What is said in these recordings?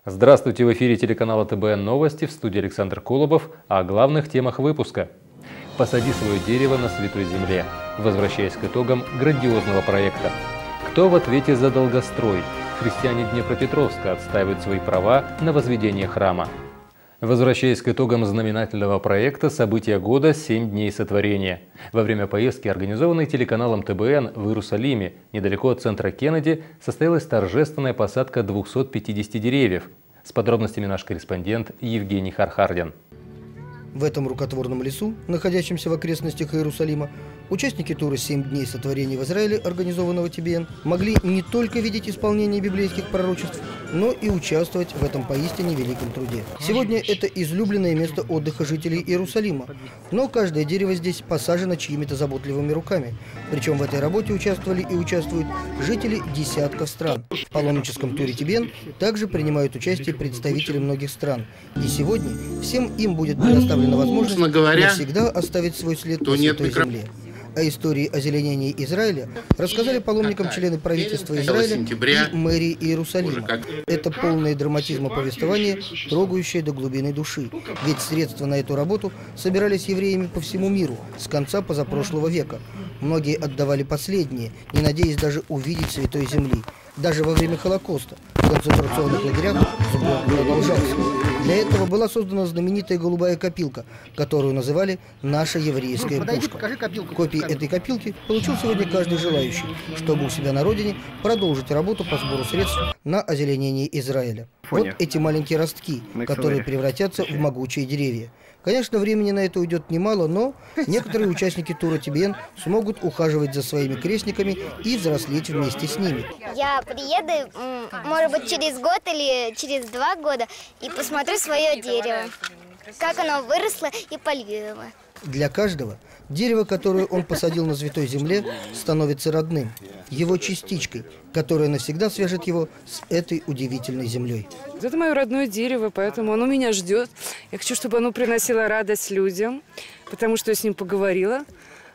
Здравствуйте, в эфире телеканала ТБН Новости, в студии Александр Колобов, о главных темах выпуска. «Посади свое дерево на Святой Земле», возвращаясь к итогам грандиозного проекта. Кто в ответе за долгострой? Христиане Днепропетровска отстаивают свои права на возведение храма. Возвращаясь к итогам знаменательного проекта «События года. 7 дней сотворения». Во время поездки, организованной телеканалом ТБН в Иерусалиме, недалеко от центра Кеннеди, состоялась торжественная посадка 250 деревьев. С подробностями наш корреспондент Евгений Хархардин. В этом рукотворном лесу, находящемся в окрестностях Иерусалима, участники тура «7 дней сотворения в Израиле», организованного ТБН, могли не только видеть исполнение библейских пророчеств, но и участвовать в этом поистине великом труде. Сегодня это излюбленное место отдыха жителей Иерусалима, но каждое дерево здесь посажено чьими-то заботливыми руками. Причем в этой работе участвовали и участвуют жители десятков стран. В паломническом туре ТБН также принимают участие представители многих стран. И сегодня всем им будет предоставлена возможность навсегда оставить свой след на Святой Земле. О истории озеленения Израиля рассказали паломникам члены правительства Израиля и мэрии Иерусалима. Это полное драматизма повествование, трогающее до глубины души. Ведь средства на эту работу собирались евреями по всему миру с конца позапрошлого века. Многие отдавали последние, не надеясь даже увидеть Святой Земли. Даже во время Холокоста в концентрационных лагерях сбор продолжался. Для этого была создана знаменитая голубая копилка, которую называли «наша еврейская пушка». Копии этой копилки получил сегодня каждый желающий, чтобы у себя на родине продолжить работу по сбору средств на озеленение Израиля. Вот эти маленькие ростки, которые превратятся в могучие деревья. Конечно, времени на это уйдет немало, но некоторые участники тура ТБН смогут ухаживать за своими крестниками и взрослеть вместе с ними. Я приеду, может быть, через год или через 2 года и посмотрю свое дерево, как оно выросло, и полью его. Для каждого дерево, которое он посадил на Святой Земле, становится родным, его частичкой, которая навсегда свяжет его с этой удивительной землей. Это мое родное дерево, поэтому оно меня ждет. Я хочу, чтобы оно приносило радость людям, потому что я с ним поговорила,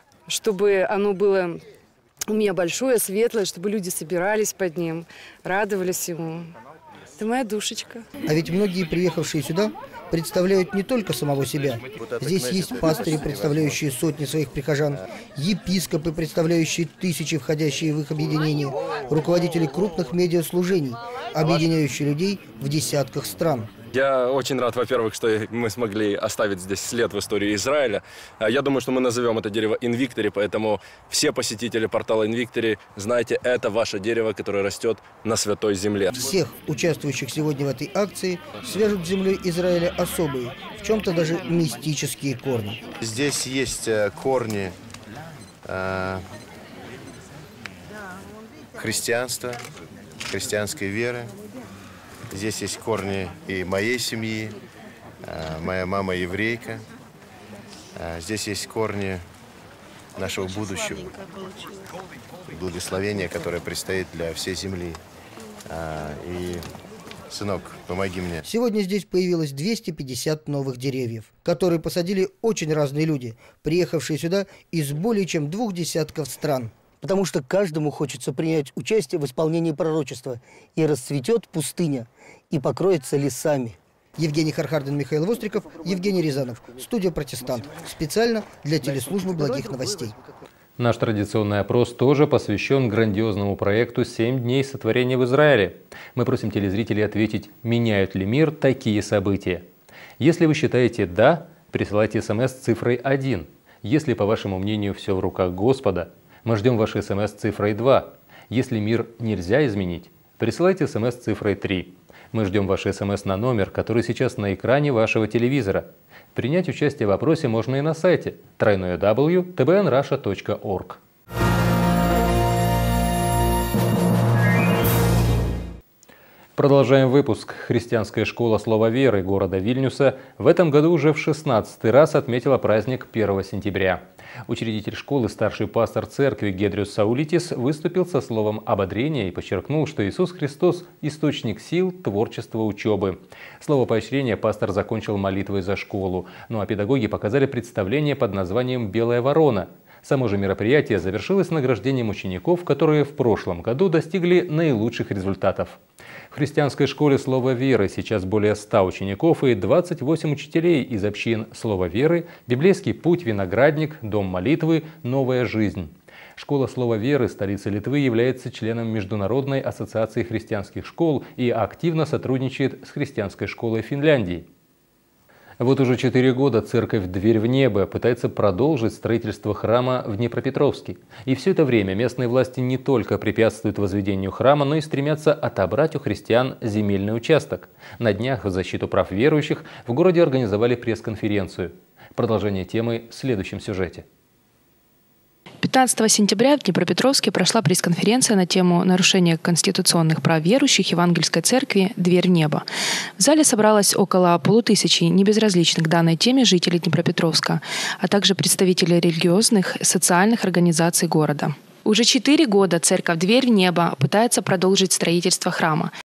чтобы оно было у меня большое, светлое, чтобы люди собирались под ним, радовались ему. Это моя душечка. А ведь многие, приехавшие сюда, представляют не только самого себя. Здесь есть пастыри, представляющие сотни своих прихожан, епископы, представляющие тысячи, входящие в их объединение, руководители крупных медиаслужений, объединяющие людей в десятках стран. Я очень рад, во-первых, что мы смогли оставить здесь след в истории Израиля. Я думаю, что мы назовем это дерево Invictory, поэтому все посетители портала Invictory, знайте, это ваше дерево, которое растет на Святой Земле. Всех участвующих сегодня в этой акции свяжут с землей Израиля особые, в чем-то даже мистические корни. Здесь есть корни христианства, христианской веры. Здесь есть корни и моей семьи, моя мама еврейка. Здесь есть корни нашего будущего, благословения, которое предстоит для всей земли. И, сынок, помоги мне. Сегодня здесь появилось 250 новых деревьев, которые посадили очень разные люди, приехавшие сюда из более чем 2 десятков стран. Потому что каждому хочется принять участие в исполнении пророчества, и расцветет пустыня, и покроется лесами. Евгений Хархардин, Михаил Востриков, Евгений Рязанов. Студия «Протестант». Специально для телеслужбы «Благих новостей». Наш традиционный опрос тоже посвящен грандиозному проекту «7 дней сотворения в Израиле». Мы просим телезрителей ответить, меняют ли мир такие события. Если вы считаете «да», присылайте смс с цифрой 1. Если, по вашему мнению, все в руках Господа, мы ждем ваши смс с цифрой 2. Если мир нельзя изменить, присылайте смс с цифрой 3. Мы ждем ваши смс на номер, который сейчас на экране вашего телевизора. Принять участие в опросе можно и на сайте www.tbnrussia.org. Продолжаем выпуск. Христианская школа Слова Веры города Вильнюса в этом году уже в 16-й раз отметила праздник 1 сентября. Учредитель школы, старший пастор церкви Гедриус Саулитис выступил со словом ободрения и подчеркнул, что Иисус Христос – источник сил, творчества, учебы. Слово поощрения пастор закончил молитвой за школу. Ну а педагоги показали представление под названием «Белая ворона». Само же мероприятие завершилось награждением учеников, которые в прошлом году достигли наилучших результатов. В христианской школе «Слово веры» сейчас более 100 учеников и 28 учителей из общин «Слово веры», «Библейский путь», «Виноградник», «Дом молитвы», «Новая жизнь». Школа «Слово веры» столицы Литвы является членом Международной ассоциации христианских школ и активно сотрудничает с христианской школой Финляндии. Вот уже 4 года церковь «Дверь в небо» пытается продолжить строительство храма в Днепропетровске. И все это время местные власти не только препятствуют возведению храма, но и стремятся отобрать у христиан земельный участок. На днях в защиту прав верующих в городе организовали пресс-конференцию. Продолжение темы в следующем сюжете. 15 сентября в Днепропетровске прошла пресс-конференция на тему нарушения конституционных прав верующих Евангельской церкви «Дверь в небо». В зале собралось около 500 небезразличных к данной теме жителей Днепропетровска, а также представители религиозных и социальных организаций города. Уже 4 года церковь «Дверь в небо» пытается продолжить строительство храма.